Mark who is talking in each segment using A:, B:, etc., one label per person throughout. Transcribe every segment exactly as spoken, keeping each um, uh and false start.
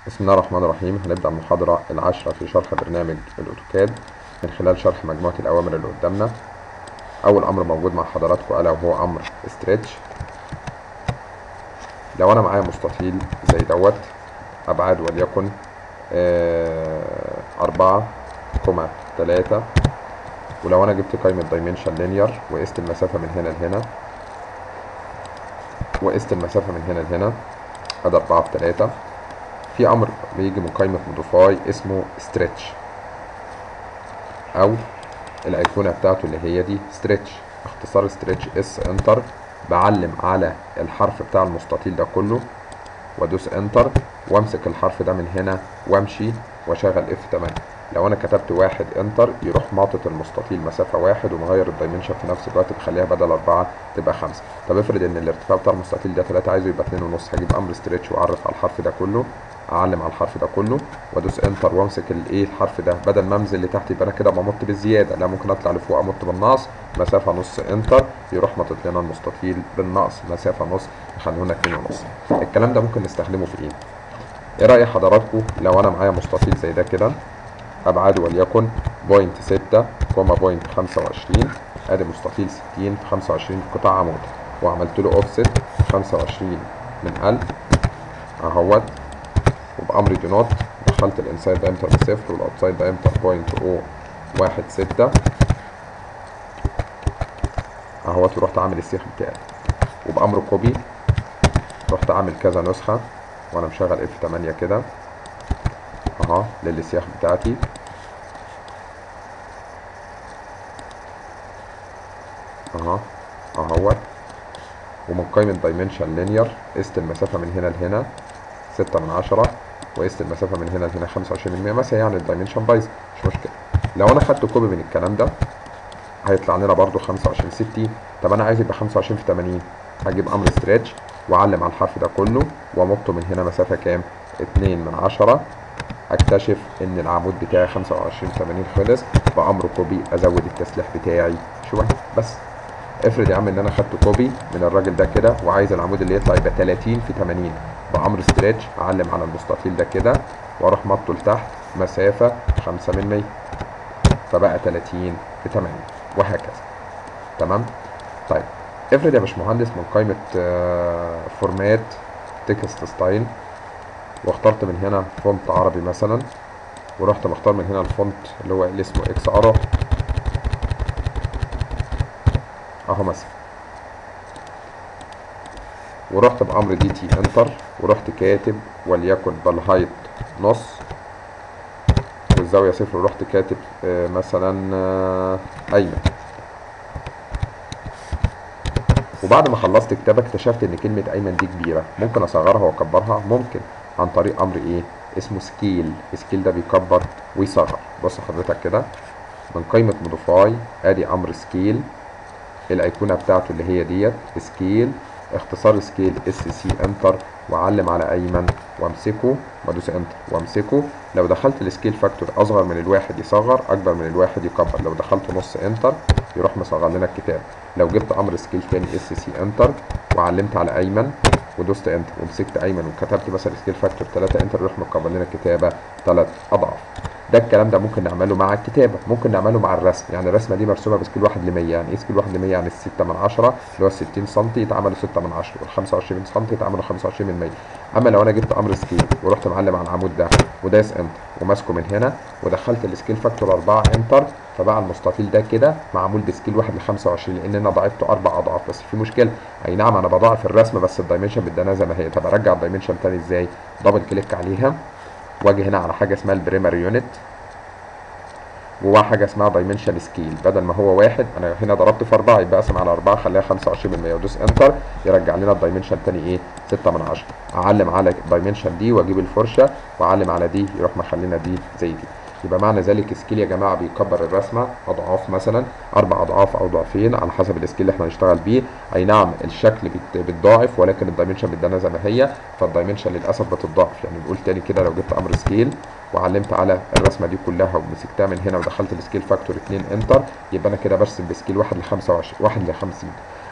A: بسم الله الرحمن الرحيم. هنبدأ المحاضرة العاشرة في شرح برنامج الأوتوكاد من خلال شرح مجموعة الأوامر اللي قدامنا. أول أمر موجود مع حضراتكم ألا وهو أمر ستريتش. لو أنا معايا مستطيل زي دوت أبعاد وليكن أربعة كوما تلاتة، ولو أنا جبت قيمة دايمنشن لينير وقست المسافة من هنا لهنا وقست المسافة من هنا لهنا أدي أربعة في تلاتة، في امر بيجي من قائمة موديفاي اسمه ستريتش او الايقونة بتاعته اللي هي دي ستريتش، اختصار ستريتش اس انتر. بعلم على الحرف بتاع المستطيل ده كله وادوس انتر وامسك الحرف ده من هنا وامشي واشغل اف تمانية. لو انا كتبت واحد انتر يروح ماطط المستطيل مسافة واحد ومغير الدايمنشن في نفس الوقت بخليها بدل اربعة تبقى خمسة. طب افرض ان الارتفاع بتاع المستطيل ده تلاتة عايزه يبقى اتنين ونص، هجيب امر ستريتش واعرف على الحرف ده كله، اعلم على الحرف ده كله وادوس انتر وامسك الايه الحرف ده بدل ما انزل لتحت يبقى انا كده بمط بالزياده، لا ممكن اطلع لفوق امط بالنقص مسافه نص انتر يروح ماطط لنا المستطيل بالنقص مسافه نص يخلونا اتنين ونص. الكلام ده ممكن نستخدمه في ايه؟ ايه رأي حضراتكم لو انا معايا مستطيل زي ده كده ابعاده وليكن بوينت ستة كوما بوينت خمسة وعشرين، ادي مستطيل ستين في خمسة وعشرين قطاع عمود، وعملت له اوفست خمسة وعشرين من ألف اهوت، وبامر دي نوت دخلت الانسايد دايمتر بصفر والاوتسايد دايمتر بوينت او واحد ستة اهوت، ورحت عامل السيخ بتاعي، وبامر كوبي رحت عامل كذا نسخة وانا مشغل اف تمانية كده اها للسياخ بتاعتي اها اهوت، ومن قائمة دايمنشن لينير قست المسافة من هنا لهنا ستة من عشرة وقست المسافة من هنا لهنا خمسة وعشرين بالمية مثلا، يعني الدايمنشن بايظ مش مشكلة. لو انا خدت كوبي من الكلام ده هيطلع لنا برضو خمسة وعشرين ستين. طب انا عايز يبقى خمسة وعشرين في تمانين، هجيب امر ستريتش واعلم على الحرف ده كله وامطه من هنا مسافة كام؟ اتنين من عشرة، اكتشف ان العمود بتاعي خمسة وعشرين في تمانين خلص، بامر كوبي ازود التسليح بتاعي شوية بس. افرض يا عم ان انا خدت كوبي من الراجل ده كده وعايز العمود اللي يطلع يبقى تلاتين في تمانين، بامر ستريتش اعلم على المستطيل ده كده واروح مطه لتحت مسافة خمسة من مية فبقى تلاتين في تمانين وهكذا. تمام. طيب افرض يا باشمهندس من قائمة فورمات تكست ستايل واخترت من هنا فونت عربي مثلا، ورحت مختار من هنا الفونت اللي هو اللي اسمه اكس ارو اهو مثلا، ورحت بامر دي تي انتر ورحت كاتب وليكن بالهايت نص والزاويه صفر، ورحت كاتب آه مثلا آه ايمن. وبعد ما خلصت كتابه اكتشفت ان كلمه ايمن دي كبيره، ممكن اصغرها واكبرها، ممكن عن طريق امر ايه اسمه سكيل. سكيل ده بيكبر ويصغر. بص حضرتك كده من قائمه موديفاي ادي امر سكيل، الايقونه بتاعته اللي هي ديت سكيل، اختصار سكيل اس سي انتر، واعلم على ايمن وامسكه وادوس انتر وامسكه. لو دخلت السكيل فاكتور اصغر من الواحد يصغر، اكبر من الواحد يكبر. لو دخلت نص انتر يروح مصغر لنا الكتاب. لو جبت امر سكيل تاني اس سي انتر وعلمت على ايمن ودوست انتر ومسكت ايمن وكتبت مثلا سكيل فاكتور تلاتة انتر يروح مكبر لنا الكتابه تلات اضعاف. ده الكلام ده ممكن نعمله مع الكتابه، ممكن نعمله مع الرسم. يعني الرسمه دي مرسومه بسكيل واحد لمية، يعني ايه سكيل واحد لمية؟ يعني ستة من عشرة اللي هو ستين سم يتعملوا ستة من عشرة، وال خمسة وعشرين سم يتعملوا خمسة وعشرين من مية. اما لو انا جبت امر سكيل ورحت معلم على العمود ده ودايس انتر وماسكه من هنا ودخلت السكيل فاكتور اربعة انتر، فبقى المستطيل ده كده معمول بسكيل واحد ل خمسة وعشرين لان انا ضاعفته اربع اضعاف. بس في مشكله، اي نعم انا بضاعف الرسم بس الدايمنشن بدنا زي ما هي. طب ارجع الدايمنشن تاني ازاي؟ دبل كليك عليها واجي هنا على حاجه اسمها البريمر يونت، جواها حاجه اسمها دايمنشن سكيل. بدل ما هو واحد انا هنا ضربت في اربعة يبقى اقسم على اربعة خليها خمسة وعشرين بالمية وادوس انتر يرجع لنا الدايمنشن تاني ايه ستة من عشرة. اعلم على الدايمنشن دي واجيب الفرشه واعلم على دي يروح مخلينا دي زي دي. يبقى معنى ذلك سكيل يا جماعه بيكبر الرسمه اضعاف، مثلا اربع اضعاف او ضعفين على حسب السكيل اللي احنا هنشتغل بيه. اي نعم الشكل بيتضاعف ولكن الدايمنشن بتدانا زي ما هي، فالدايمنشن للاسف بتتضاعف. يعني نقول تاني كده، لو جبت امر سكيل وعلمت على الرسمه دي كلها ومسكتها من هنا ودخلت السكيل فاكتور اتنين انتر، يبقى انا كده برسم بسكيل واحد ل خمسة وعشرين واحد ل خمسين.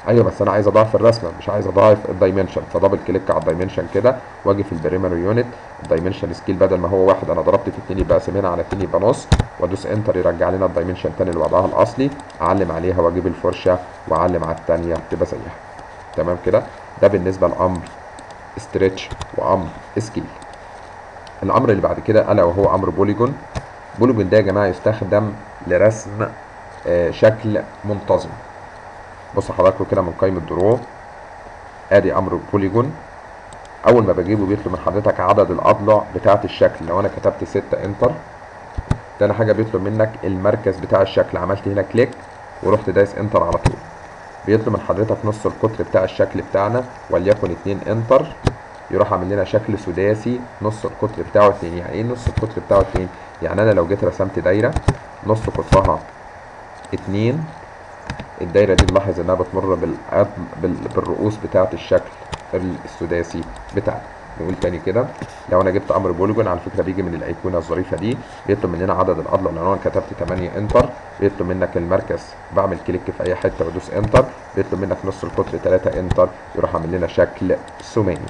A: ايوه بس انا عايز اضاعف الرسمه مش عايز اضاعف الدايمنشن، فدبل كليك على الدايمنشن كده واجي في البريمير يونت الدايمنشن سكيل بدل ما هو واحد انا ضربت في اتنين يبقى اقسم هنا على اتنين يبقى نص، وادوس انتر يرجع لنا الدايمنشن تاني اللي وضعها الاصلي، اعلم عليها واجيب الفرشه واعلم على الثانيه تبقى زيها. تمام كده. ده بالنسبه لامر ستريتش وامر سكيل. الامر اللي بعد كده الا وهو امر بوليجون. بوليجون ده يا جماعه يستخدم لرسم آه شكل منتظم. بص حضراتكم كده من قائمه درو، ادي امر بوليجون. اول ما بجيبه بيطلب من حضرتك عدد الاضلاع بتاعه الشكل. لو انا كتبت ستة انتر، تاني حاجه بيطلب منك المركز بتاع الشكل، عملت هنا كليك ورحت دايس انتر على طول. بيطلب من حضرتك نص القطر بتاع الشكل بتاعنا وليكن اتنين انتر، يروح عامل لنا شكل سداسي نص القطر بتاعه اتنين. يعني ايه نص القطر بتاعه اتنين؟ يعني انا لو جيت رسمت دايره نص قطرها اتنين، الدايره دي نلاحظ انها بتمر بالأضل... بال... بالرؤوس بتاعه الشكل السداسي بتاعنا. نقول تاني كده، لو انا جبت امر بوليجون على فكره بيجي من الايقونه الظريفه دي، بيطلب مننا عدد الاضلاع. لو انا كتبت تمانية انتر بيطلب منك المركز، بعمل كليك في اي حته وادوس انتر بيطلب منك نص القطر تلاتة انتر، يروح عامل لنا شكل ثماني.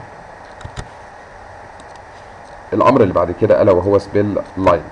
A: الامر اللي بعد كده الا وهو سبيل لاين.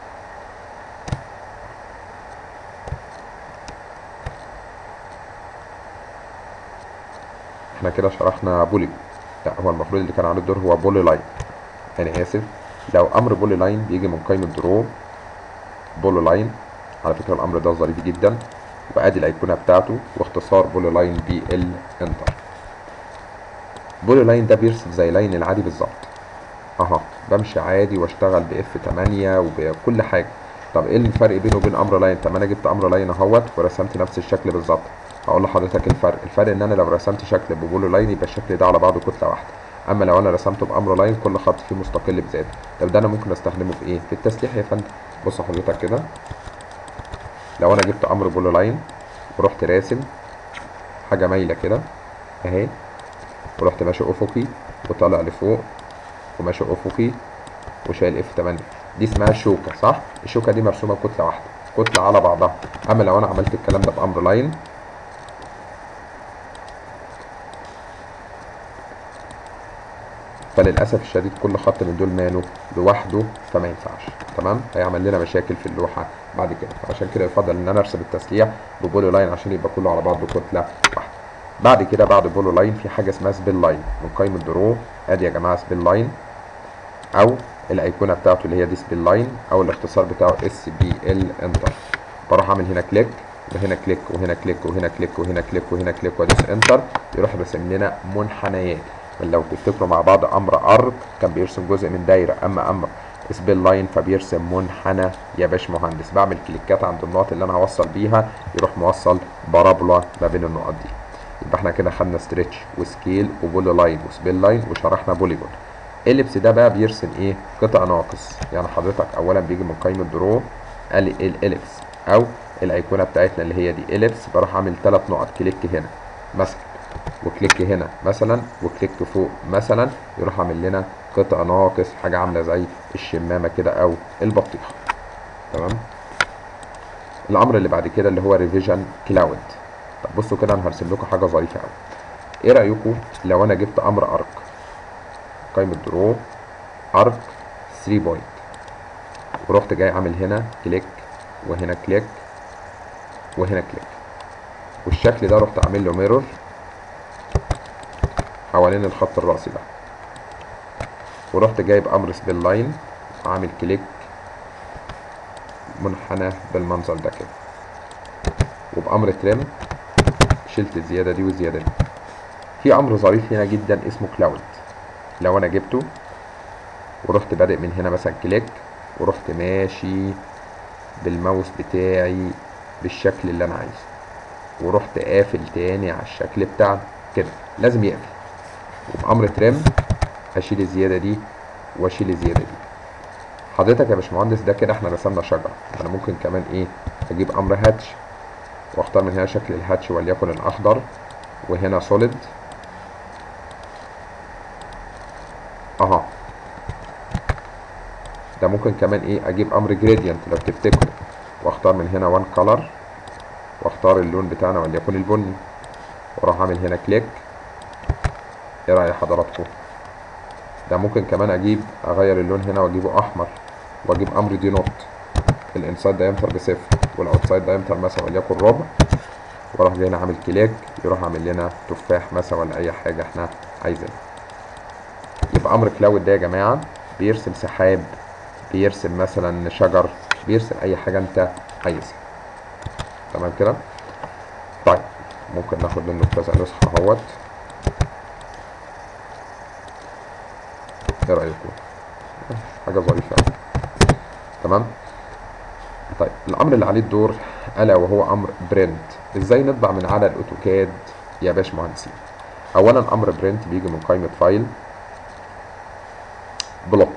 A: احنا كده شرحنا بوليجون، لا هو المفروض اللي كان عليه الدور هو بولي لاين، انا اسف. لو امر بولي لاين بيجي من قائمه درو بولي لاين. على فكره الامر ده ظريف جدا، وادي الايقونه بتاعته واختصار بولي لاين بي ال انتر. بولي لاين ده بيرسم زي لاين العادي بالظبط اها، بمشي عادي واشتغل باف تمانية وبكل حاجه. طب ايه الفرق بينه وبين امر لاين؟ طب انا جبت امر لاين اهوت ورسمت نفس الشكل بالظبط. هقول لحضرتك الفرق. الفرق ان انا لو رسمت شكل ببولو لاين يبقى الشكل ده على بعضه كتله واحده، اما لو انا رسمته بامر لاين كل خط فيه مستقل بذاته. طب ده انا ممكن استخدمه في ايه؟ في التسليح يا فندم. بص حضرتك كده، لو انا جبت امر بولو لاين ورحت راسم حاجه مايله كده اهي، ورحت ماشي افقي وطالع لفوق وماشي افقي وشايل اف تمانية، دي اسمها شوكه صح؟ الشوكه دي مرسومه بكتله واحده، كتله على بعضها. اما لو انا عملت الكلام ده بامر لاين، فللاسف الشديد كل خط من دول ماله لوحده فما ينفعش. تمام، هيعمل لنا مشاكل في اللوحه بعد كده. فعشان كده يفضل ان انا ارسم التسليح ببولو لاين عشان يبقى كله على بعضه كتله واحده. بعد كده بعد بولو لاين في حاجه اسمها سبيل لاين من قائمه درو. ادي يا جماعه سبيل لاين، او الايقونه بتاعته اللي هي دي سبيل لاين، او الاختصار بتاعه اس بي ال انتر. بروح اعمل هنا كليك وهنا كليك وهنا كليك وهنا كليك وهنا كليك وهنا كليك وادوس انتر، يروح راسم لنا منحنيات. لو تفتكروا مع بعض امر ارك كان بيرسم جزء من دايره، اما امر سبيل لاين فبيرسم منحنى يا باشمهندس. بعمل كليكات عند النقط اللي انا هوصل بيها يروح موصل بارابولا ما بين النقط دي. يبقى احنا كده خدنا ستريتش وسكيل وبولي لاين وسبيل لاين وشرحنا بوليجون. اليبس ده بقى بيرسم ايه؟ قطع ناقص. يعني حضرتك اولا بيجي من قائمه درو الاليبس او الايقونه بتاعتنا اللي هي دي اليبس، بروح اعمل ثلاث نقط كليك هنا مثلا وكليك هنا مثلا وكليك فوق مثلا، يروح عامل لنا قطع ناقص حاجه عامله زي الشمامه كده او البطيخه. تمام. الامر اللي بعد كده اللي هو ريفيجن كلاود. طب بصوا كده انا هرسم لكم حاجه ظريفه قوي. ايه رايكم لو انا جبت امر ارك قائمه درو ارك تلاتة بوينت، ورحت جاي عامل هنا كليك وهنا كليك وهنا كليك، والشكل ده رحت عامل له ميرور حوالين الخط الرأسي ده، ورحت جايب امر سبيل لاين عامل كليك منحنى بالمنظر ده كده، وبامر تريم شلت الزياده دي والزياده دي. في امر ظريف هنا جدا اسمه كلاود. لو انا جبته ورحت بادئ من هنا مثلا كليك ورحت ماشي بالماوس بتاعي بالشكل اللي انا عايزه، ورحت قافل تاني على الشكل بتاعنا كده، لازم يقفل. وبامر تريم اشيل الزياده دي واشيل الزياده دي. حضرتك يا باشمهندس ده كده احنا رسمنا شجره. انا ممكن كمان ايه؟ اجيب امر هاتش واختار من هنا شكل الهاتش وليكن الاخضر، وهنا سوليد اها. ده ممكن كمان ايه؟ اجيب امر جريدينت لو تفتكروا، واختار من هنا وان كلر واختار اللون بتاعنا وليكن البني، واروح اعمل هنا كليك. ايه رأي حضراتكم؟ ده ممكن كمان اجيب اغير اللون هنا واجيبه احمر، واجيب امر دي نوت الانسايد دايمتر بصفر والاوتسايد دايمتر مثلا وليكن ربع، واروح جاي هنا عامل كليك يروح عامل لنا تفاح مثلا ولا اي حاجه احنا عايزينها. يبقى امر كلاود ده يا جماعه بيرسم سحاب، بيرسم مثلا شجر، بيرسم اي حاجه انت عايزها. تمام كده؟ طيب ممكن ناخد منه كذا نسخه اهوت. ايه رايكم؟ حاجه ظريفه قوي. تمام. طيب الامر اللي عليه الدور الا وهو امر برنت. ازاي نطبع من على الاوتوكاد يا باشمهندسين؟ اولا امر برنت بيجي من قائمه فايل بلوت.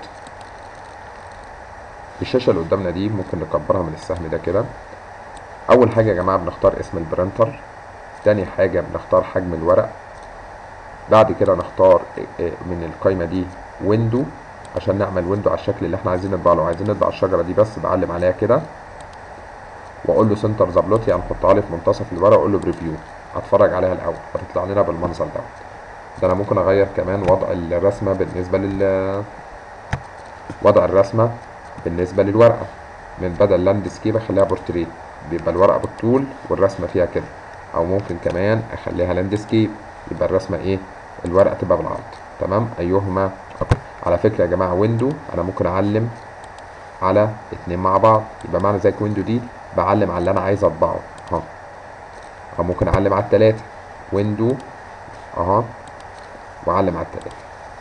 A: الشاشه اللي قدامنا دي ممكن نكبرها من السهم ده كده. اول حاجه يا جماعه بنختار اسم البرنتر، تاني حاجه بنختار حجم الورق، بعد كده نختار من القائمه دي ويندو عشان نعمل ويندو على الشكل اللي احنا عايزين نطبع له. عايزين نطبع الشجره دي بس بعلم عليها كده واقول له سنتر ذا بلوت، يعني نحطها لي في منتصف الورقه واقول له بريفيو. هتفرج عليها الاول هتطلع لنا بالمنظر ده. ده انا ممكن اغير كمان وضع الرسمه بالنسبه لل وضع الرسمه بالنسبه للورقه، من بدل لاند سكيب اخليها بورتريت، بيبقى الورقه بالطول والرسمه فيها كده. او ممكن كمان اخليها لاند سكيب يبقى الرسمه ايه، الورقه تبقى بالعرض. تمام. ايهما أكتر. على فكره يا جماعه ويندو انا ممكن اعلم على اتنين مع بعض، يبقى معنى زي ويندو دي بعلم على اللي انا عايز اطبعه اهو. او ممكن اعلم على التلاته ويندو اهو واعلم على التلاته.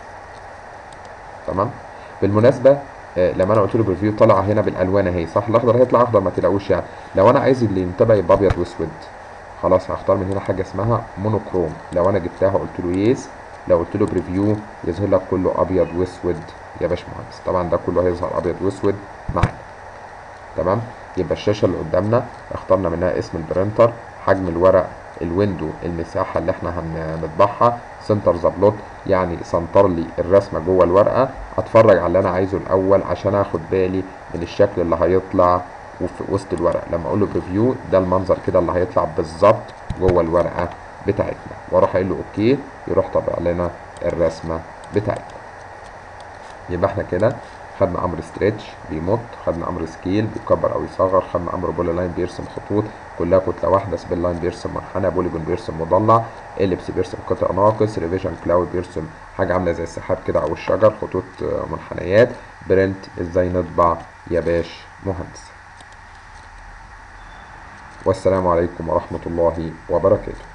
A: تمام. بالمناسبه آه لما انا قلت له بريفيو طلع هنا بالالوان اهي صح، الاخضر هيطلع اخضر ما تلاقوش يعني. لو انا عايز اللي ينتبه يبقى ابيض واسود خلاص هختار من هنا حاجه اسمها مونوكروم. لو انا جبتها قلت له يس، لو قلت له بريفيو يظهر لك كله ابيض واسود يا باشمهندس. طبعا ده كله هيظهر ابيض واسود معانا. تمام. يبقى الشاشه اللي قدامنا اخترنا منها اسم البرينتر، حجم الورق، الويندو المساحه اللي احنا هنطبعها، سنتر ذا بلوت يعني سنتر لي الرسمه جوه الورقه. اتفرج على اللي انا عايزه الاول عشان اخد بالي من الشكل اللي هيطلع وفي وسط الورق. لما اقول له بريفيو ده المنظر كده اللي هيطلع بالظبط جوه الورقه بتاعتنا، واروح قايل له اوكي يروح طابع لنا الرسمه بتاعتنا. يبقى احنا كده خدنا امر ستريتش بيمط، خدنا امر سكيل بيكبر او يصغر، خدنا امر بولي لاين بيرسم خطوط كلها كتله واحده، سبيل لاين بيرسم منحنى، بوليجون بيرسم مضلع، اليبس بيرسم قطع ناقص، ريفيجن كلاود بيرسم حاجه عامله زي السحاب كده او الشجر، خطوط منحنيات، برنت ازاي نطبع يا باش مهندس. والسلام عليكم ورحمه الله وبركاته.